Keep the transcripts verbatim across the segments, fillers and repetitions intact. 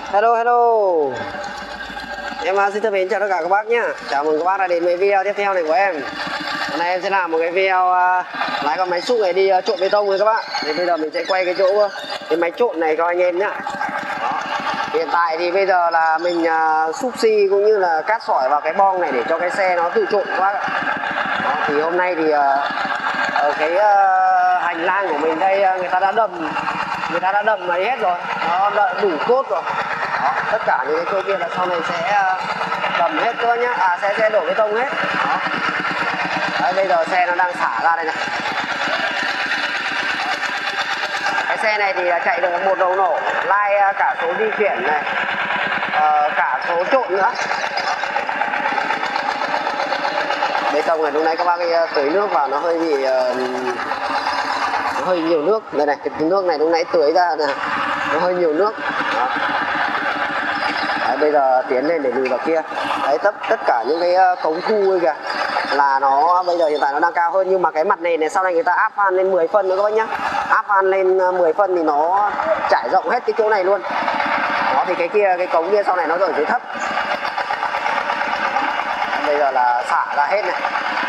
Hello hello. Em xin thân mến chào tất cả các bác nhé. Chào mừng các bác đã đến với video tiếp theo này của em. Hôm nay em sẽ làm một cái video uh, lái con máy xúc này đi uh, trộn bê tông với các bạn. Thì bây giờ mình sẽ quay cái chỗ uh, cái máy trộn này cho anh em nhá. Đó. Hiện tại thì bây giờ là mình uh, xúc xi cũng như là cát sỏi vào cái bong này để cho cái xe nó tự trộn các bác ạ. Đó. Thì hôm nay thì uh, ở cái uh, hành lang của mình đây uh, người ta đã đầm người ta đã đầm ấy hết rồi, nó đã đủ cốt rồi. Đó, tất cả những cái chỗ kia là sau này sẽ đầm hết cơ nhá, à sẽ sẽ đổ bê tông hết. Đó. Đấy, bây giờ xe nó đang xả ra đây này. Cái xe này thì chạy được một đầu nổ, lai cả số di chuyển này, uh, cả số trộn nữa. Bê tông này lúc nãy các bác ấy tưới nước vào nó hơi bị uh, nó hơi nhiều nước. Đây này, cái nước này lúc nãy tưới ra này, nó hơi nhiều nước. Đó. Đấy, bây giờ tiến lên để lùi vào kia. Đấy, tất tất cả những cái cống thu ấy kìa là nó bây giờ hiện tại nó đang cao hơn, nhưng mà cái mặt này này sau này người ta áp van lên mười phân nữa các bác nhá. Áp van lên mười phân thì nó trải rộng hết cái chỗ này luôn. Đó, thì cái kia cái cống kia sau này nó ở dưới thấp. Bây giờ là xả ra hết này.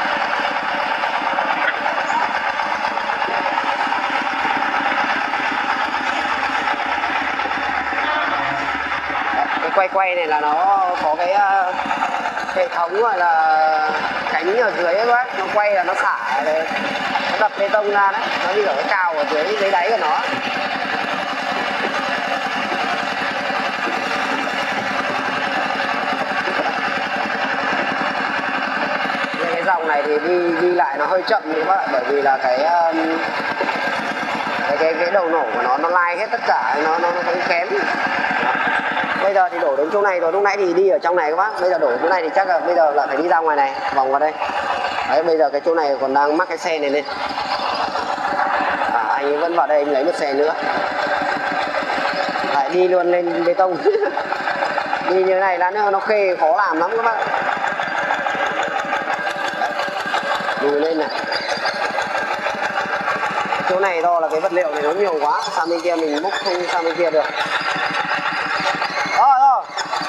Cái quay quay này là nó có cái uh, hệ thống gọi là cánh ở dưới ấy bác, nó quay là nó xả đấy, nó đập bê tông ra đấy, nó đi ở cái cao ở dưới dưới đáy của nó. Cái dòng này thì đi đi lại nó hơi chậm các bạn, bởi vì là cái um, cái cái cái đầu nổ của nó nó lai hết tất cả, nó nó nó cũng kém. Bây giờ thì đổ đến chỗ này rồi, lúc nãy thì đi ở trong này các bác, bây giờ đổ chỗ này thì chắc là bây giờ lại phải đi ra ngoài này, vòng vào đây. Đấy, bây giờ cái chỗ này còn đang mắc cái xe này lên. À, anh ấy vẫn vào đây anh lấy một xe nữa. Lại đi luôn lên bê tông. Đi như thế này là nó khê khó làm lắm các bác. Lùi lên này. Chỗ này do là cái vật liệu này nó nhiều quá, sang bên kia mình múc không sang bên kia được. Rồi rồi.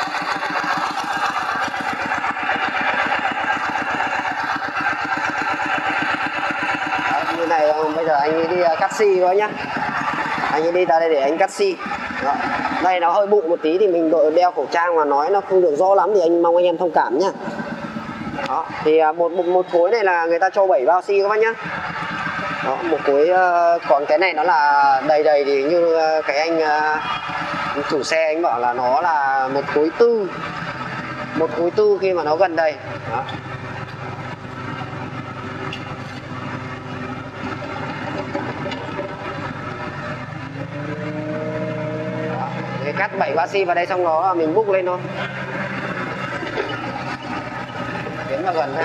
Đấy, như này bây giờ anh ấy đi cắt xi thôi nhá. Anh ấy đi ra đây để anh cắt xi. Đó. Đây nó hơi bụi một tí thì mình đội đeo khẩu trang mà nói nó không được rõ lắm thì anh mong anh em thông cảm nhá. Đó, thì một một, một khối này là người ta cho bảy bao xi các bác nhá. Đó, một khối, còn cái này nó là đầy đầy thì như cái anh chủ xe anh bảo là nó là một khối tư, một khối tư khi mà nó gần đầy. Đó. Đó. Để cắt bảy ba xi vào đây xong đó là mình múc lên thôi, tiến vào gần đây.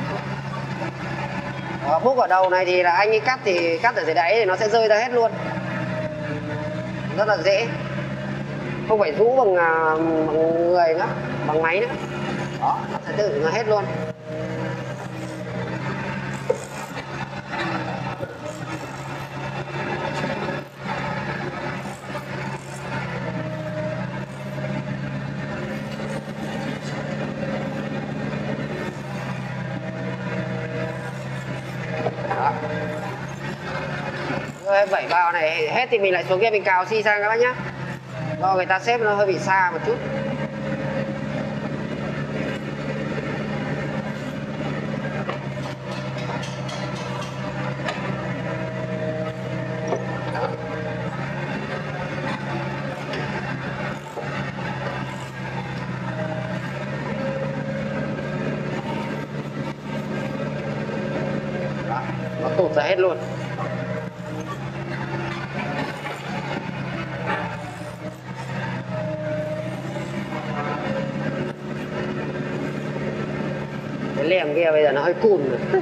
Đó, múc ở đầu này thì là anh ấy cắt thì cắt ở dưới đáy thì nó sẽ rơi ra hết luôn, rất là dễ, không phải rũ bằng, bằng người nữa, bằng máy nữa. Đó, nó sẽ tự nó hết luôn. Bảy bao này hết thì mình lại xuống kia mình cào xi sang các bác nhá, do người ta xếp nó hơi bị xa một chút. Đó, nó tụt ra hết luôn. Cái lem kia bây giờ nó hơi cùn rồi.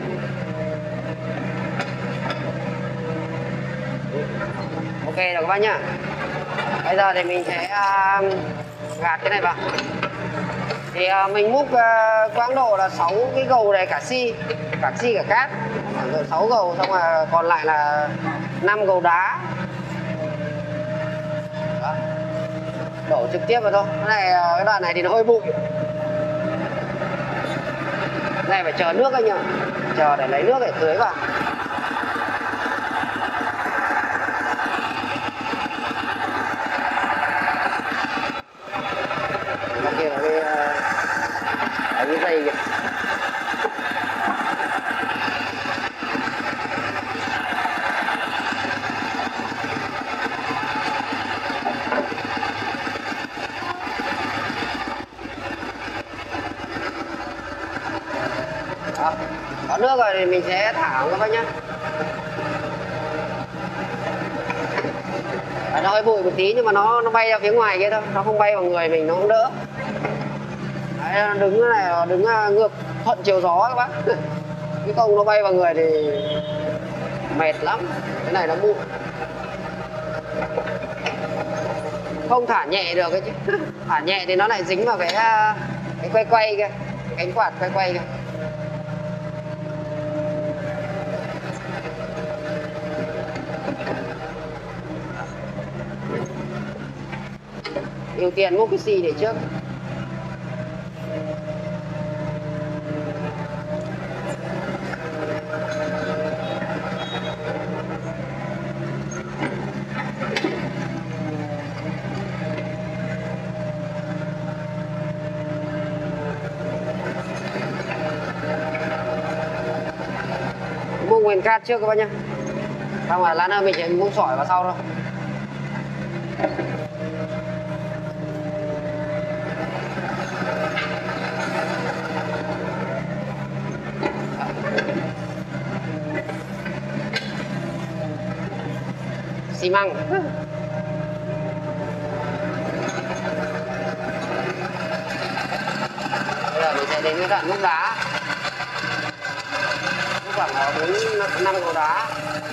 Ok rồi các bác nhá. Bây giờ thì mình sẽ uh, gạt cái này vào. Thì uh, mình múc uh, quãng độ là sáu cái gầu này, cả xi, cả xi cả cát, rồi sáu gầu, xong là còn lại là năm gầu đá. Đó. đổ trực tiếp vào thôi. Cái này cái đoạn này thì nó hơi bụi. Cái này phải chờ nước anh nhỉ, chờ để lấy nước để tưới vào. Bên kia là cái ở cái dây kìa. Đó, có nước rồi thì mình sẽ thả các bác nhé. Đó, nó hơi bụi một tí nhưng mà nó nó bay ra phía ngoài kia thôi, nó không bay vào người mình, nó cũng đỡ. Đấy, nó đứng cái này, nó đứng ngược thuận chiều gió các bác. Cái không nó bay vào người thì mệt lắm. Cái này nó bụi, không thả nhẹ được cái chứ. Thả nhẹ thì nó lại dính vào cái cái quay quay kia, cái cánh quạt quay quay kia. Ưu tiên múc cái xi để trước. Múc nguyên cát trước các bác nhá. Xong rồi lát nữa mình sẽ múc sỏi vào sau thôi. Xi măng. Bây giờ mình sẽ đến cái đoạn múc đá. Múc khoảng bốn năm cầu đá.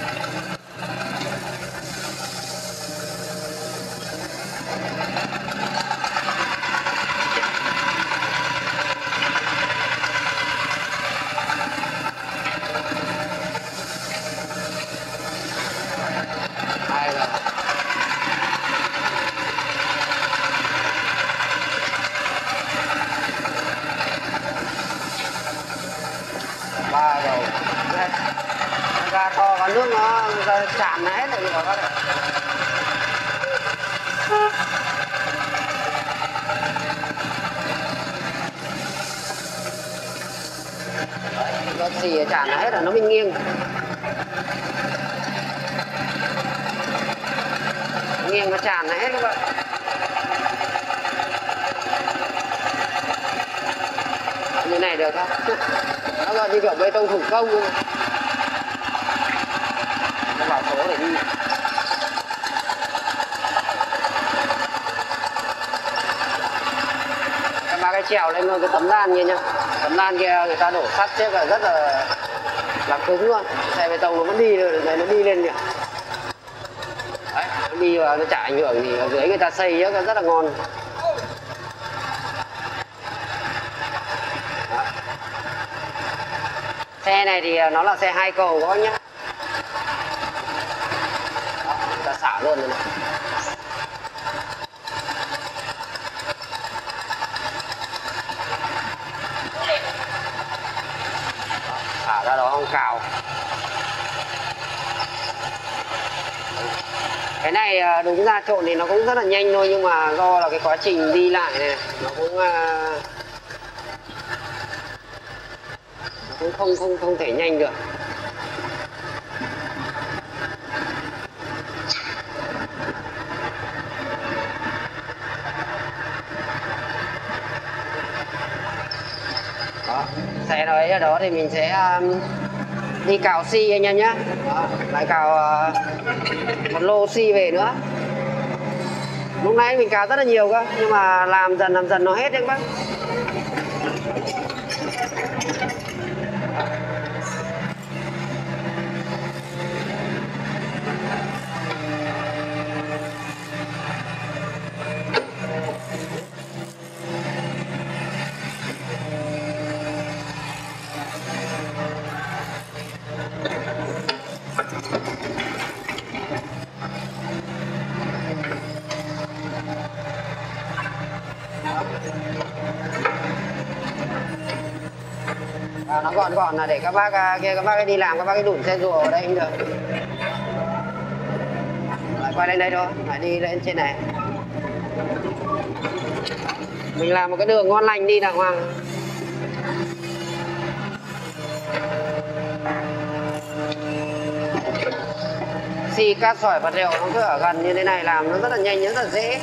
Ba rồi. Ga to có nước nó tràn hết rồi các bạn. Nó xì tràn hết rồi nó mới nghiêng. Nghiêng nó tràn hết các bạn. Như này được không? Nó gọi như kiểu bê tông thủ công luôn. Nó vào số để đi. Các bác cái trèo lên cái tấm lan kia nhá. Tấm lan kia người ta đổ sắt trước là rất là là cứng luôn. Xe bê tông nó vẫn đi rồi, nó đi lên kìa. Đấy, nó đi vào nó chả ảnh hưởng gì, ở dưới người ta xây rất là ngon. Xe này thì nó là xe hai cầu các bác nhé. Đó, người ta xả luôn rồi này. Đó, xả ra đó không cào. Cái này đúng ra trộn thì nó cũng rất là nhanh thôi, nhưng mà do là cái quá trình đi lại này nó cũng cũng không không không thể nhanh được. Đó, xe nó ấy ở đó thì mình sẽ um, đi cào xi anh em nhé. Lại cào uh, một lô xi về nữa. Lúc nãy mình cào rất là nhiều cơ, nhưng mà làm dần làm dần nó hết đấy các bác. À, nó gọn gọn là để các bác kia các bác ấy đi làm các bác ấy đủn xe rùa ở đây cũng được. Lại quay lên đây thôi, lại đi lên trên này. Mình làm một cái đường ngon lành đi đàng hoàng. Xi cát sỏi vật liệu nó cứ ở gần như thế này làm nó rất là nhanh, rất là dễ.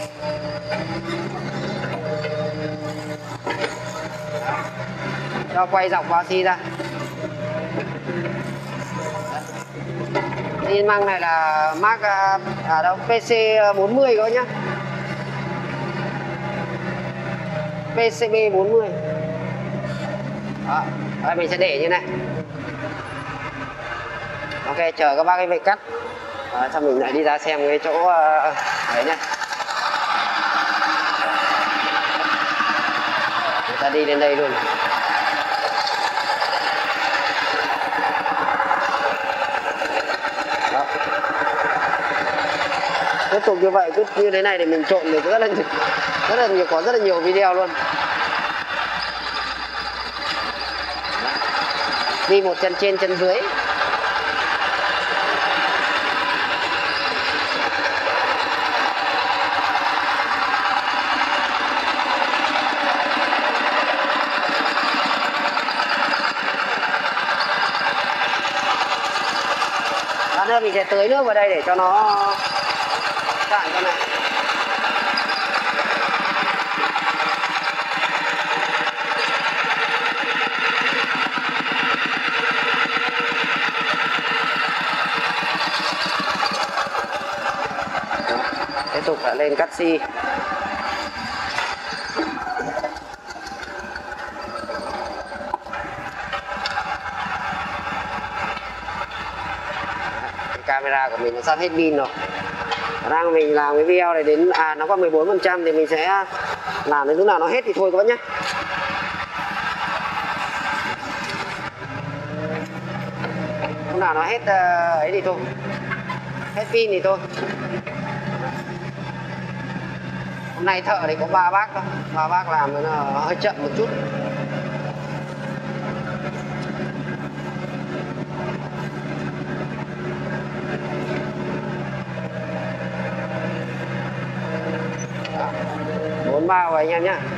Cho quay dọc vào xi ra. Xi măng này là Mark à đâu pê xê bốn mươi các nhá. pê xê bê bốn mươi. Đó, đây mình sẽ để như này. Ok, chờ các bác ấy về cắt. Đó, xong mình lại đi ra xem cái chỗ uh, đấy nhá. Chúng ta đi lên đây luôn. Đó. Tiếp tục như vậy, cứ như thế này để mình trộn được rất là rất là nhiều, có rất là nhiều video luôn. Đi một chân trên chân dưới. Nữa mình sẽ tưới nước vào đây để cho nó cạn con này. Tiếp tục lại lên cắt xi. Camera của mình nó sắp hết pin rồi. Đang mình làm cái video này đến à nó còn mười bốn phần trăm thì mình sẽ làm đến lúc nào nó hết thì thôi các bác nhé. Lúc nào nó hết uh, ấy thì thôi. Hết pin thì thôi. Hôm nay thợ thì có ba bác thôi. Ba bác làm nó hơi chậm một chút. Bốn bao rồi anh em nhá.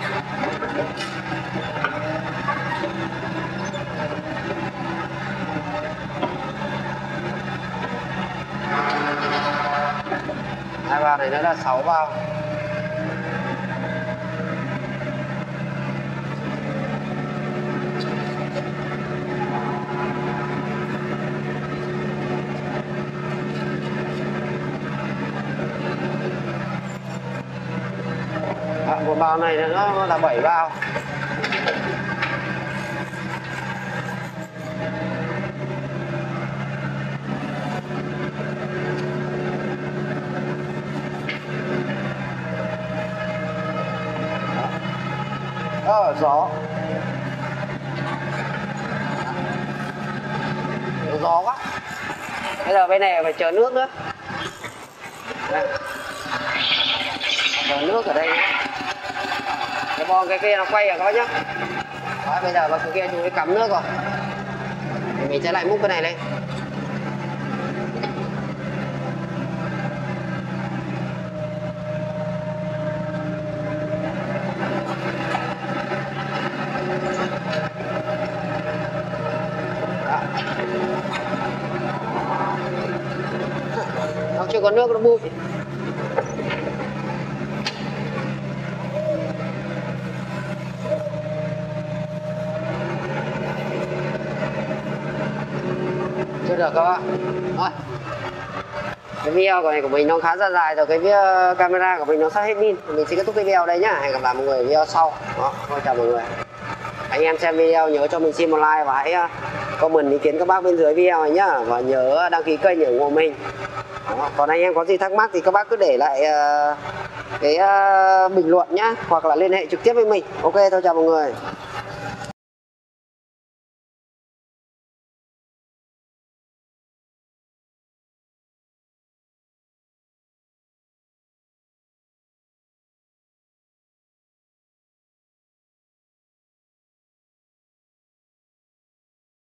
Hai bao này nữa là sáu bao. À, một bao này nó là bảy bao. Ờ, gió. Gió quá. Bây giờ bên này phải chờ nước nữa. Đây. Chờ nước ở đây. Cái bon cái kia nó quay rồi các bác nhá. Đó, bây giờ cái kia chú ấy cắm nước rồi. Thì mình sẽ lại múc cái này lên. Đó. Nó chưa có nước nó bụi. Chưa được các bạn. Rồi. Cái video của này của mình nó khá là dài rồi, cái camera của mình nó sắp hết pin. Mình xin kết thúc cái video đây nhá. Hẹn gặp lại mọi người ở video sau. Đó, thôi chào mọi người. Anh em xem video nhớ cho mình xin một like và hãy comment ý kiến các bác bên dưới video này nhá, và nhớ đăng ký kênh để ủng hộ mình. Đó. Còn anh em có gì thắc mắc thì các bác cứ để lại uh, cái uh, bình luận nhá, hoặc là liên hệ trực tiếp với mình. Ok, thôi chào mọi người.